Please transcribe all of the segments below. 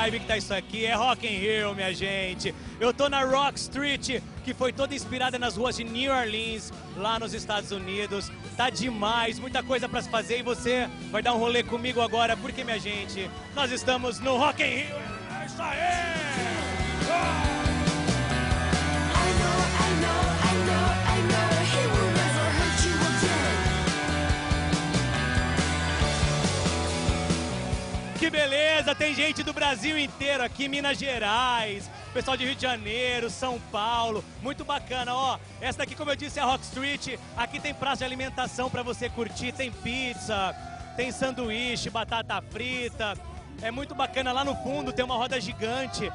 vibe que tá isso aqui, é Rock in Rio, minha gente. Eu tô na Rock Street, que foi toda inspirada nas ruas de New Orleans, lá nos Estados Unidos. Tá demais, muita coisa pra se fazer e você vai dar um rolê comigo agora, porque, minha gente, nós estamos no Rock in Rio. É isso aí! Que beleza, tem gente do Brasil inteiro aqui, Minas Gerais, pessoal de Rio de Janeiro, São Paulo, muito bacana, ó. Essa daqui, como eu disse, é a Rock Street. Aqui tem praça de alimentação pra você curtir, tem pizza, tem sanduíche, batata frita. É muito bacana, lá no fundo tem uma roda gigante.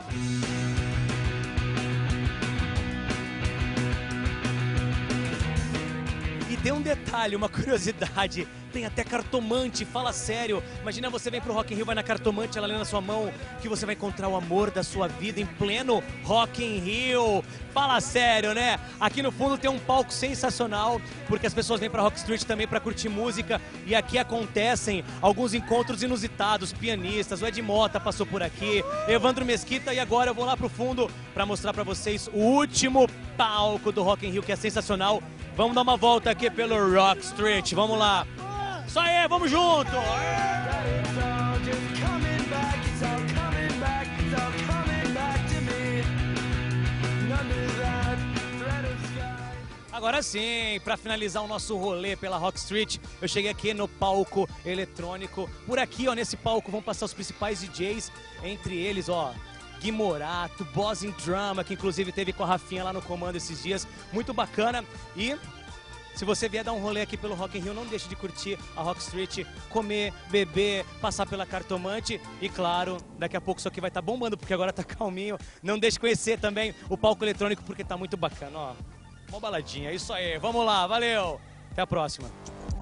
E tem um detalhe, uma curiosidade, tem até cartomante, fala sério. Imagina você vem pro Rock in Rio, vai na cartomante, ela lê na sua mão que você vai encontrar o amor da sua vida em pleno Rock in Rio. Fala sério, né? Aqui no fundo tem um palco sensacional, porque as pessoas vêm pra Rock Street também pra curtir música. E aqui acontecem alguns encontros inusitados, pianistas, o Ed Mota passou por aqui, Evandro Mesquita, e agora eu vou lá pro fundo pra mostrar pra vocês o último palco do Rock in Rio, que é sensacional. Vamos dar uma volta aqui pelo Rock Street, vamos lá. Isso aí, vamos junto! Agora sim, para finalizar o nosso rolê pela Rock Street, eu cheguei aqui no palco eletrônico. Por aqui, ó, nesse palco vão passar os principais DJs, entre eles, ó, Gui Morato, Boss in Drama, que inclusive teve com a Rafinha lá no comando esses dias, muito bacana. E se você vier dar um rolê aqui pelo Rock in Rio, não deixe de curtir a Rock Street, comer, beber, passar pela cartomante e, claro, daqui a pouco isso aqui vai estar bombando, porque agora tá calminho. Não deixe de conhecer também o palco eletrônico, porque tá muito bacana, ó. Uma baladinha, isso aí, vamos lá, valeu! Até a próxima!